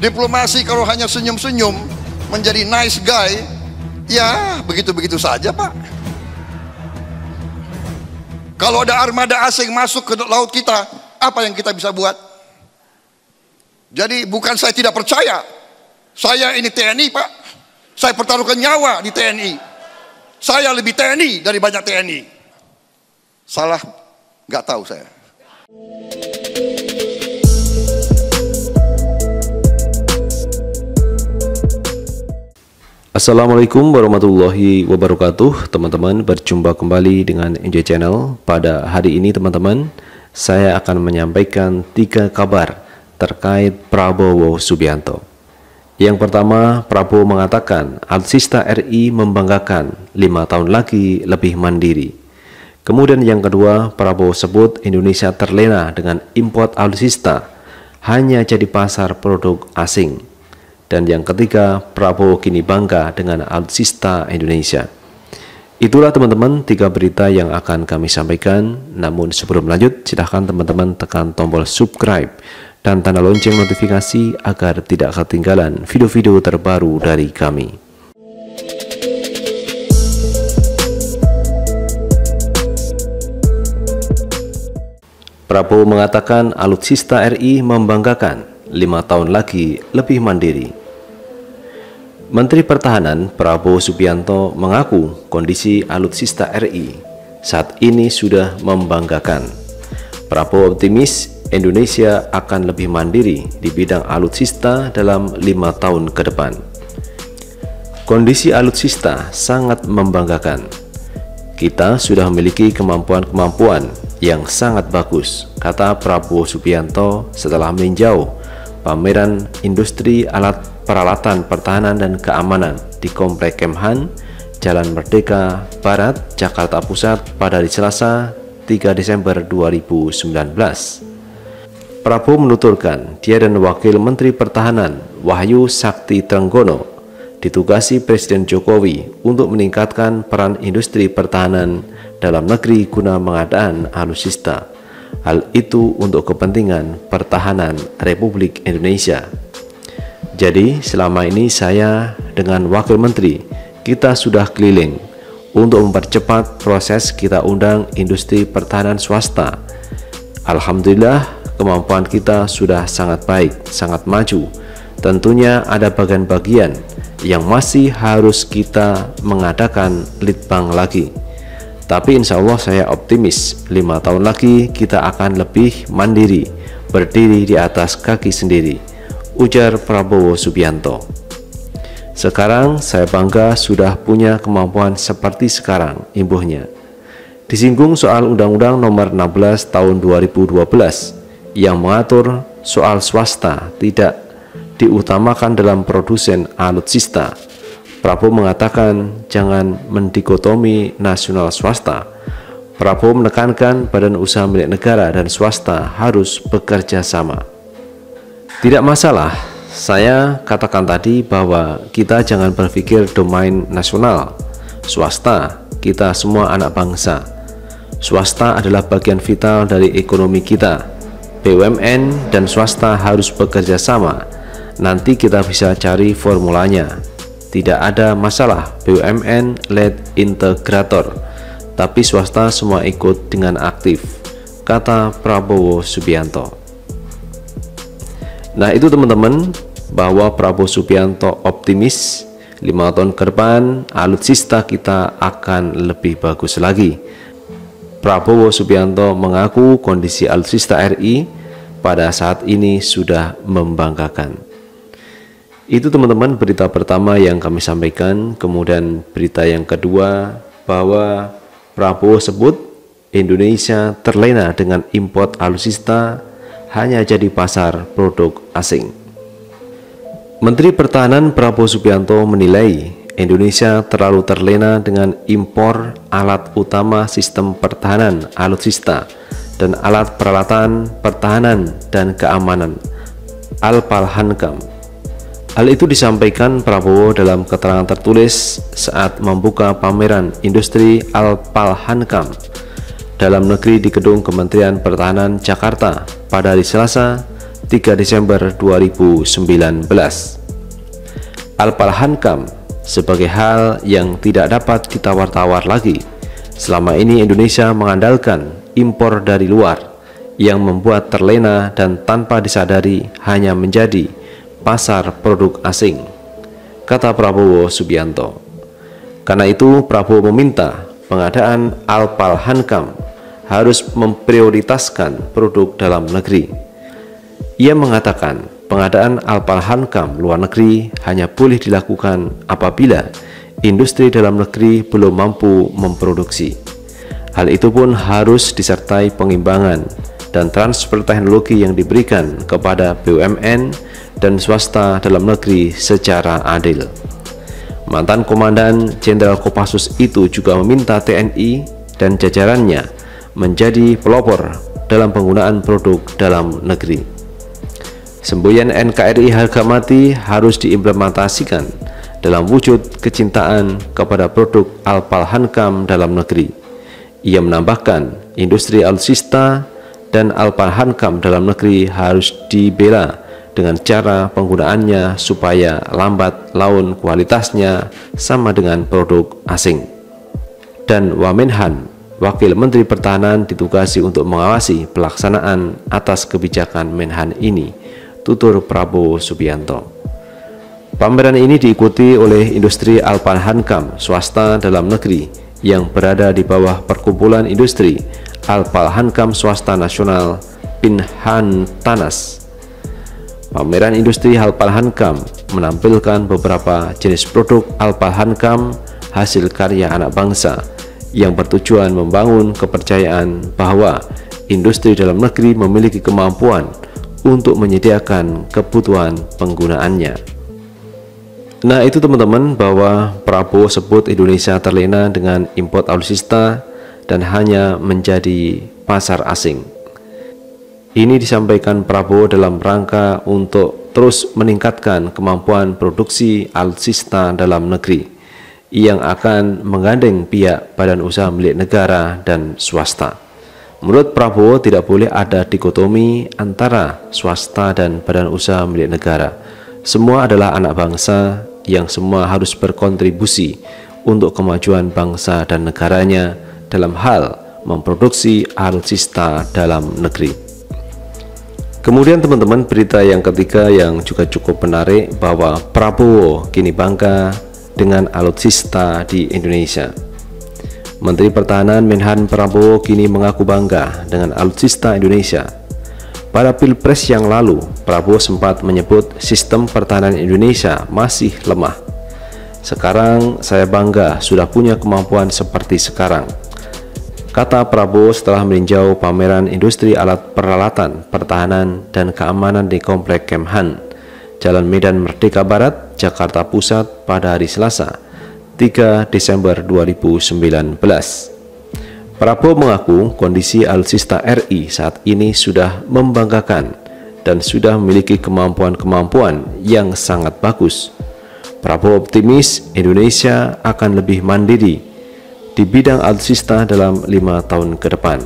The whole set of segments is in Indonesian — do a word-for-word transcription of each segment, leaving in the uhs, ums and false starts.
Diplomasi kalau hanya senyum-senyum menjadi nice guy, ya begitu-begitu saja Pak. Kalau ada armada asing masuk ke laut kita, apa yang kita bisa buat? Jadi bukan saya tidak percaya, saya ini T N I Pak, saya pertaruhkan nyawa di T N I, saya lebih T N I dari banyak T N I. Salah? Nggak tahu saya. Assalamualaikum warahmatullahi wabarakatuh. Teman-teman, berjumpa kembali dengan Enjoy Channel. Pada hari ini teman-teman, saya akan menyampaikan tiga kabar terkait Prabowo Subianto. Yang pertama, Prabowo mengatakan alutsista R I membanggakan, lima tahun lagi lebih mandiri. Kemudian yang kedua, Prabowo sebut Indonesia terlena dengan import alutsista, hanya jadi pasar produk asing. Dan yang ketiga, Prabowo kini bangga dengan alutsista Indonesia. Itulah teman-teman tiga berita yang akan kami sampaikan. Namun sebelum lanjut, silahkan teman-teman tekan tombol subscribe dan tanda lonceng notifikasi agar tidak ketinggalan video-video terbaru dari kami. Prabowo mengatakan alutsista R I membanggakan, lima tahun lagi lebih mandiri. Menteri Pertahanan Prabowo Subianto mengaku kondisi alutsista R I saat ini sudah membanggakan. Prabowo optimis Indonesia akan lebih mandiri di bidang alutsista dalam lima tahun ke depan. Kondisi alutsista sangat membanggakan. Kita sudah memiliki kemampuan-kemampuan yang sangat bagus, kata Prabowo Subianto setelah meninjau pameran industri alat peralatan pertahanan dan keamanan di Komplek Kemhan, Jalan Merdeka Barat, Jakarta Pusat pada hari Selasa tiga Desember dua ribu sembilan belas. Prabowo menuturkan dia dan Wakil Menteri Pertahanan Wahyu Sakti Trenggono ditugasi Presiden Jokowi untuk meningkatkan peran industri pertahanan dalam negeri guna pengadaan alutsista. Hal itu untuk kepentingan pertahanan Republik Indonesia. Jadi selama ini saya dengan Wakil Menteri kita sudah keliling untuk mempercepat proses kita undang industri pertahanan swasta. Alhamdulillah kemampuan kita sudah sangat baik, sangat maju. Tentunya ada bagian-bagian yang masih harus kita mengadakan litbang lagi. Tapi insya Allah saya optimis lima tahun lagi kita akan lebih mandiri, berdiri di atas kaki sendiri, ujar Prabowo Subianto. Sekarang saya bangga sudah punya kemampuan seperti sekarang, imbuhnya. Disinggung soal Undang-Undang Nomor enam belas Tahun dua ribu dua belas yang mengatur soal swasta tidak diutamakan dalam produsen alutsista. Prabowo mengatakan jangan mendikotomi nasional swasta. Prabowo menekankan badan usaha milik negara dan swasta harus bekerja sama. Tidak masalah, saya katakan tadi bahwa kita jangan berpikir domain nasional. Swasta, kita semua anak bangsa. Swasta adalah bagian vital dari ekonomi kita. B U M N dan swasta harus bekerja sama. Nanti kita bisa cari formulanya. Tidak ada masalah B U M N led integrator, tapi swasta semua ikut dengan aktif, kata Prabowo Subianto. Nah itu teman-teman, bahwa Prabowo Subianto optimis lima tahun ke depan alutsista kita akan lebih bagus lagi. Prabowo Subianto mengaku kondisi alutsista R I pada saat ini sudah membanggakan. Itu teman-teman berita pertama yang kami sampaikan. Kemudian berita yang kedua, bahwa Prabowo sebut Indonesia terlena dengan import alutsista, hanya jadi pasar produk asing. Menteri Pertahanan Prabowo Subianto menilai Indonesia terlalu terlena dengan impor alat utama sistem pertahanan alutsista dan alat peralatan pertahanan dan keamanan Al-Palhankam. Hal itu disampaikan Prabowo dalam keterangan tertulis saat membuka pameran industri Al-Palhankam dalam negeri di Gedung Kementerian Pertahanan Jakarta pada hari Selasa tiga Desember dua ribu sembilan belas. Alpalhankam sebagai hal yang tidak dapat ditawar-tawar lagi. Selama ini Indonesia mengandalkan impor dari luar yang membuat terlena dan tanpa disadari hanya menjadi pasar produk asing, kata Prabowo Subianto. Karena itu Prabowo meminta pengadaan Alpalhankam harus memprioritaskan produk dalam negeri. Ia mengatakan pengadaan Alpalhankam luar negeri hanya boleh dilakukan apabila industri dalam negeri belum mampu memproduksi. Hal itu pun harus disertai pengimbangan dan transfer teknologi yang diberikan kepada B U M N dan swasta dalam negeri secara adil. Mantan Komandan Jenderal Kopassus itu juga meminta T N I dan jajarannya menjadi pelopor dalam penggunaan produk dalam negeri. Semboyan N K R I harga mati harus diimplementasikan dalam wujud kecintaan kepada produk Alpalhankam dalam negeri. Ia menambahkan, industri alutsista dan Alpalhankam dalam negeri harus dibela dengan cara penggunaannya supaya lambat laun kualitasnya sama dengan produk asing. Dan Wamenhan, Wakil Menteri Pertahanan, ditugasi untuk mengawasi pelaksanaan atas kebijakan Menhan ini, tutur Prabowo Subianto. Pameran ini diikuti oleh industri Alpalhankam swasta dalam negeri yang berada di bawah Perkumpulan Industri Alpalhankam Swasta Nasional Pinhantanas. Pameran industri Alpalhankam menampilkan beberapa jenis produk Alpalhankam hasil karya anak bangsa yang bertujuan membangun kepercayaan bahwa industri dalam negeri memiliki kemampuan untuk menyediakan kebutuhan penggunaannya. Nah, itu teman-teman, bahwa Prabowo sebut Indonesia terlena dengan import alutsista dan hanya menjadi pasar asing. Ini disampaikan Prabowo dalam rangka untuk terus meningkatkan kemampuan produksi alutsista dalam negeri yang akan menggandeng pihak badan usaha milik negara dan swasta. Menurut Prabowo tidak boleh ada dikotomi antara swasta dan badan usaha milik negara. Semua adalah anak bangsa yang semua harus berkontribusi untuk kemajuan bangsa dan negaranya dalam hal memproduksi alutsista dalam negeri. Kemudian teman-teman, berita yang ketiga yang juga cukup menarik, bahwa Prabowo kini bangga dengan alutsista di Indonesia. Menteri Pertahanan Menhan Prabowo kini mengaku bangga dengan alutsista Indonesia. Pada Pilpres yang lalu, Prabowo sempat menyebut sistem pertahanan Indonesia masih lemah. Sekarang saya bangga sudah punya kemampuan seperti sekarang, kata Prabowo setelah meninjau pameran industri alat peralatan pertahanan dan keamanan di Komplek Kemhan, Jalan Medan Merdeka Barat, Jakarta Pusat pada hari Selasa, tiga Desember dua ribu sembilan belas. Prabowo mengaku kondisi alutsista R I saat ini sudah membanggakan dan sudah memiliki kemampuan-kemampuan yang sangat bagus. Prabowo optimis Indonesia akan lebih mandiri di bidang alutsista dalam lima tahun ke depan.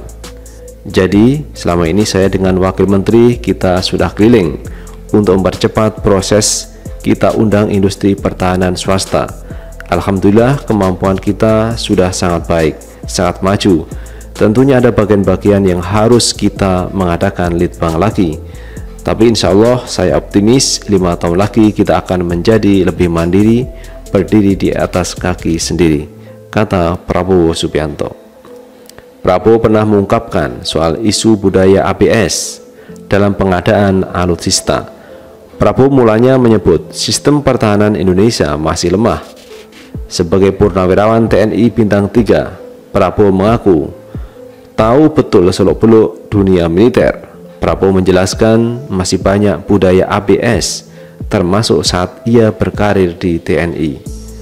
Jadi selama ini saya dengan Wakil Menteri kita sudah keliling untuk mempercepat proses, kita undang industri pertahanan swasta. Alhamdulillah kemampuan kita sudah sangat baik, sangat maju. Tentunya ada bagian-bagian yang harus kita mengadakan litbang lagi. Tapi insya Allah saya optimis lima tahun lagi kita akan menjadi lebih mandiri, berdiri di atas kaki sendiri, kata Prabowo Subianto. Prabowo pernah mengungkapkan soal isu budaya A B S dalam pengadaan alutsista. Prabowo mulanya menyebut sistem pertahanan Indonesia masih lemah. Sebagai purnawirawan T N I bintang tiga, Prabowo mengaku tahu betul seluk-beluk dunia militer. Prabowo menjelaskan masih banyak budaya A B S, termasuk saat ia berkarir di T N I.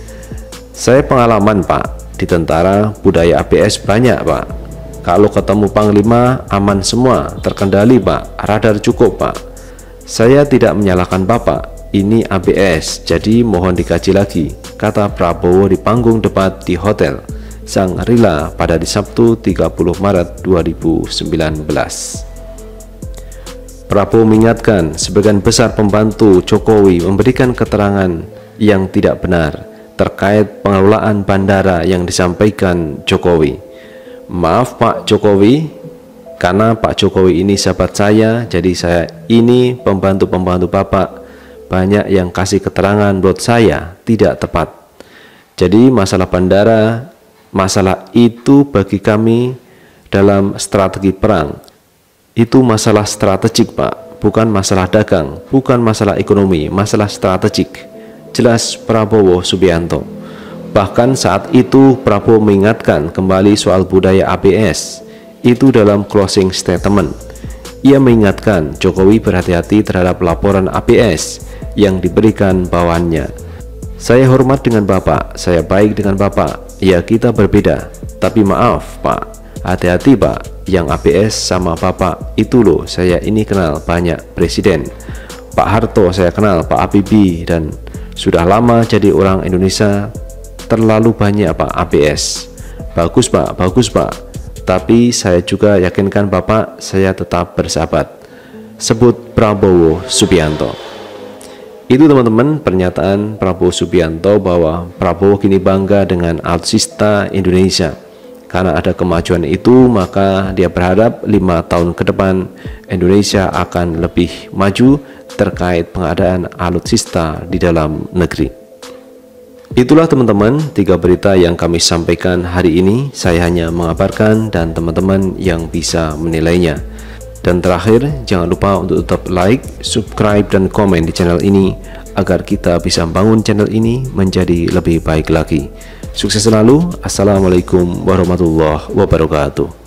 Saya pengalaman Pak, di tentara budaya A B S banyak Pak. Kalau ketemu Panglima aman semua, terkendali Pak, radar cukup Pak. Saya tidak menyalahkan Bapak, ini A B S, jadi mohon dikaji lagi, kata Prabowo di panggung debat di Hotel Shangri-La pada di Sabtu tiga puluh Maret dua ribu sembilan belas. Prabowo mengingatkan sebagian besar pembantu Jokowi memberikan keterangan yang tidak benar terkait pengelolaan bandara yang disampaikan Jokowi. Maaf Pak Jokowi, karena Pak Jokowi ini sahabat saya, jadi saya ini pembantu-pembantu Bapak banyak yang kasih keterangan menurut saya tidak tepat. Jadi masalah bandara, masalah itu bagi kami dalam strategi perang itu masalah strategik Pak, bukan masalah dagang, bukan masalah ekonomi, masalah strategik. Jelas Prabowo Subianto. Bahkan saat itu Prabowo mengingatkan kembali soal budaya A B S itu dalam closing statement. Ia mengingatkan Jokowi berhati-hati terhadap laporan A B S yang diberikan bawahannya. Saya hormat dengan Bapak, saya baik dengan Bapak, ya kita berbeda, tapi maaf Pak, hati-hati Pak, yang A B S sama Bapak itu loh, saya ini kenal banyak presiden. Pak Harto saya kenal, Pak Habibie, dan sudah lama jadi orang Indonesia, terlalu banyak Pak A B S. Bagus Pak, bagus Pak, tapi saya juga yakinkan Bapak saya tetap bersahabat. Sebut Prabowo Subianto. Itu teman-teman pernyataan Prabowo Subianto bahwa Prabowo kini bangga dengan alutsista Indonesia. Karena ada kemajuan itu, maka dia berharap lima tahun ke depan Indonesia akan lebih maju terkait pengadaan alutsista di dalam negeri. Itulah teman-teman tiga berita yang kami sampaikan hari ini. Saya hanya mengabarkan dan teman-teman yang bisa menilainya. Dan terakhir, jangan lupa untuk tetap like, subscribe, dan komen di channel ini agar kita bisa membangun channel ini menjadi lebih baik lagi. Sukses selalu. Assalamualaikum warahmatullahi wabarakatuh.